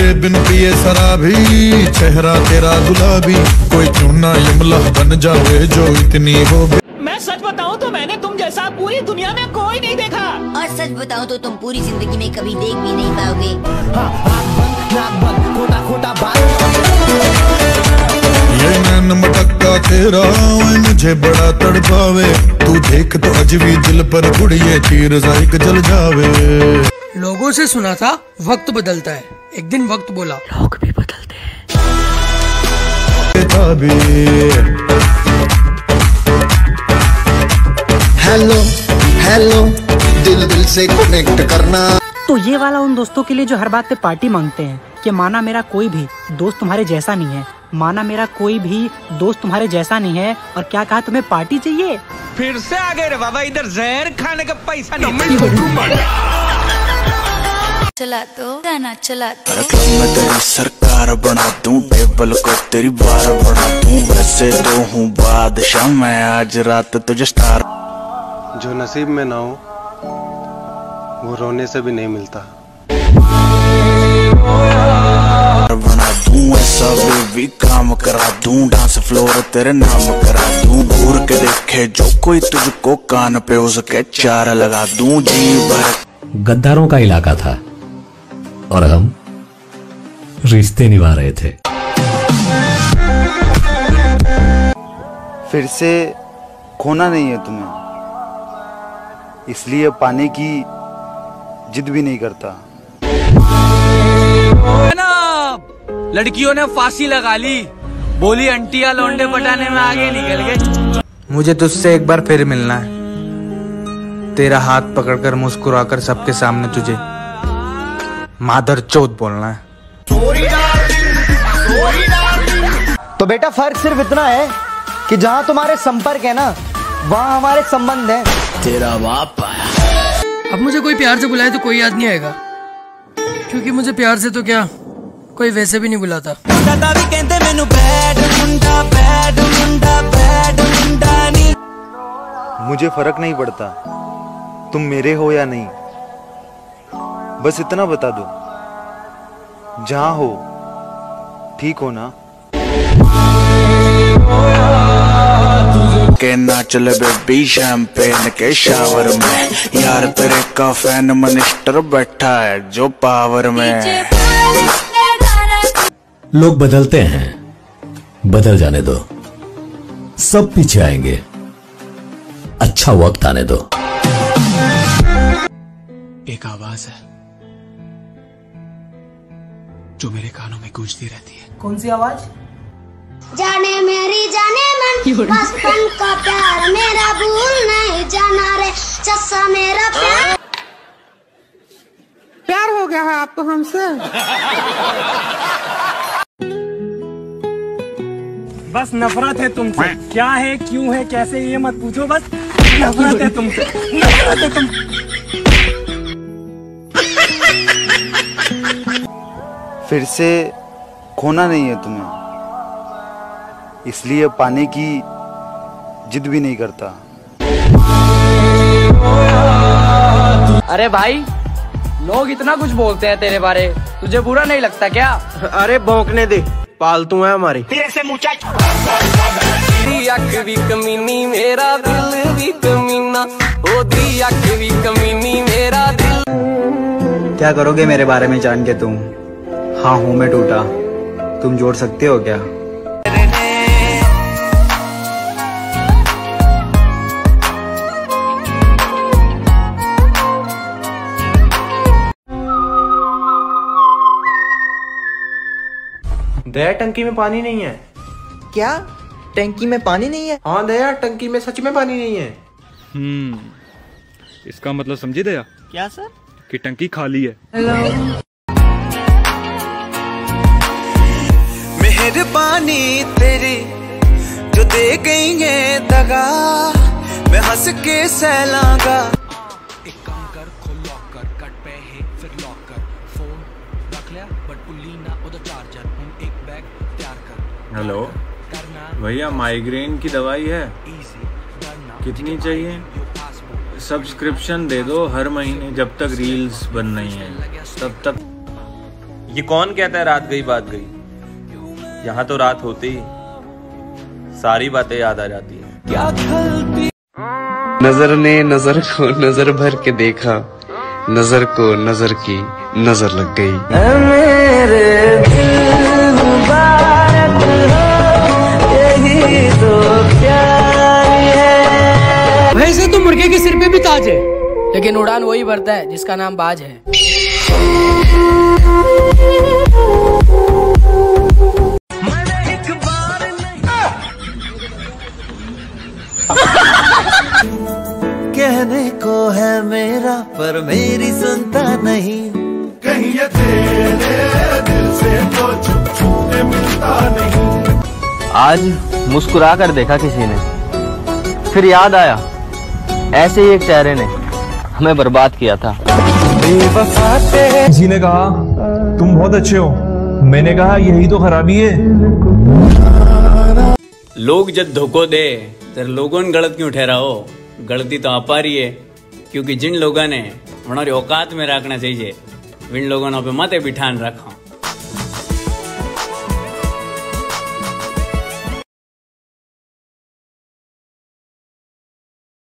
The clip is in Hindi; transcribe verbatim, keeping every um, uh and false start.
तेरे बिन पिए शराबी, चेहरा तेरा गुलाबी, कोई क्यों ना यमला बन जाए जो इतनी हो। मैं सच बताऊं तो मैंने तुम जैसा पूरी दुनिया में कोई नहीं देखा, और सच बताऊं तो तुम पूरी जिंदगी में कभी देख भी नहीं पाओगे। ये नैन मटक्का तेरा मुझे बड़ा तड़पावे, तू देख तो अज भी दिल पर गुड़िए तीर जायक जल जावे। लोगों से सुना था वक्त बदलता है, एक दिन वक्त बोला लोग भी बदलते हैं। हेलो हेलो दिल दिल से कनेक्ट करना। तो ये वाला उन दोस्तों के लिए जो हर बात पे पार्टी मांगते हैं कि माना मेरा कोई भी दोस्त तुम्हारे जैसा नहीं है, माना मेरा कोई भी दोस्त तुम्हारे जैसा नहीं है, और क्या कहा तुम्हें पार्टी चाहिए। फिर से आ गए रे बाबा, इधर जहर खाने का पैसा नहीं। चला तो गाना चला तो मैं तेरी सरकार बना दूं, टेबल को तेरी बार बना दूं, वैसे तो हूँ बादशाह मैं, आज रात तुझे स्टार। जो नसीब में ना हो वो रोने से भी नहीं मिलता। बना दूं ऐसा बेबी काम करा दूं, डांस फ्लोर तेरे नाम करा दूं, घूर के देखे जो कोई तुझको कान पे उसके चार लगा दूं। जी भर गद्दारों का इलाका था और हम रिश्ते निभा रहे थे। फिर से खोना नहीं है तुम्हें, इसलिए पाने की जिद भी नहीं करता। लड़कियों ने फांसी लगा ली, बोली अंटिया लौंडे पटाने में आगे निकल गए। मुझे तुझसे एक बार फिर मिलना है, तेरा हाथ पकड़कर मुस्कुराकर सबके सामने तुझे मादर चौथ बोलना है। तो बेटा फर्क सिर्फ इतना है कि जहाँ तुम्हारे संपर्क है ना वहाँ हमारे संबंध है। तेरा बाप आया। अब मुझे कोई प्यार से बुलाए तो कोई याद नहीं आएगा, क्योंकि मुझे प्यार से तो क्या कोई वैसे भी नहीं बुलाता। मुझे फर्क नहीं पड़ता तुम मेरे हो या नहीं, बस इतना बता दो जहां हो ठीक हो ना। के ना चले बेबी शैंपेन के शावर में, यार तेरे का फैन मिनिस्टर बैठा है जो पावर में। लोग बदलते हैं, बदल जाने दो, सब पीछे आएंगे, अच्छा वक्त आने दो। एक आवाज है जो मेरे कानों में गूंजती रहती है। कौन सी आवाज? जाने मेरी जाने मन बचपन का प्यार मेरा भूल नहीं जाना रे चस्सा मेरा प्यार। प्यार हो गया है आपको हमसे? बस नफरत है तुमसे, क्या है क्यों है कैसे ये मत पूछो, बस नफरत है तुमसे, नफरत है तुम। फिर से खोना नहीं है तुम्हें, इसलिए पाने की जिद भी नहीं करता। अरे भाई लोग इतना कुछ बोलते हैं तेरे बारे, तुझे बुरा नहीं लगता क्या? अरे भौंकने दे, पालतू है हमारी। अख भी कमीनी मेरा दिल भी कमीना, ओ दी अख भी कमीनी मेरा दिल। क्या करोगे मेरे बारे में जान के तुम? हाँ हूँ मैं टूटा, तुम जोड़ सकते हो क्या? दया टंकी में पानी नहीं है। क्या टंकी में पानी नहीं है? हाँ दया टंकी में सच में पानी नहीं है। हम्म इसका मतलब समझी दया? क्या सर? कि टंकी खाली है। मेहरबानी तेरी जो दे गई है दगा, मैं हंस के सहलांगा। एक काम कर, खोल लॉकर, कट पे है फिर लॉकर, फोन रख लिया बट उल्ली ना उधर चार्जर, हम एक बैग तैयार कर। हेलो भैया, माइग्रेन की दवाई है, कितनी चाहिए? सब्सक्रिप्शन दे दो हर महीने, जब तक रील्स बन नहीं है तब तक। ये कौन कहता है रात गई बात गई? यहाँ तो रात होती ही सारी बातें याद आ जाती हैं। क्या खलती नजर ने नजर को नजर भर के देखा, नजर को नजर की नजर लग गई। मेरे दिल मुबारक हो, यही तो प्यार है। वैसे तो मुर्गे के सिर पे भी ताज है, लेकिन उड़ान वही भरता है जिसका नाम बाज है। कहने को है मेरा पर मेरी सुनता नहीं, कहीं ये तेरे दिल से तो छुप छुप के मिलता नहीं। आज मुस्कुरा कर देखा किसी ने, फिर याद आया ऐसे ही एक चेहरे ने हमें बर्बाद किया था। किसी ने कहा तुम बहुत अच्छे हो, मैंने कहा यही तो खराबी है। लोग जब धोखो दे तो लोगों ने गलत क्यों ठहराओ? गलती तो आप रही है, क्योंकि जिन लोगों ने हमारी औकात में रखना चाहिए विन लोगों ने पे मत बिठान रखा।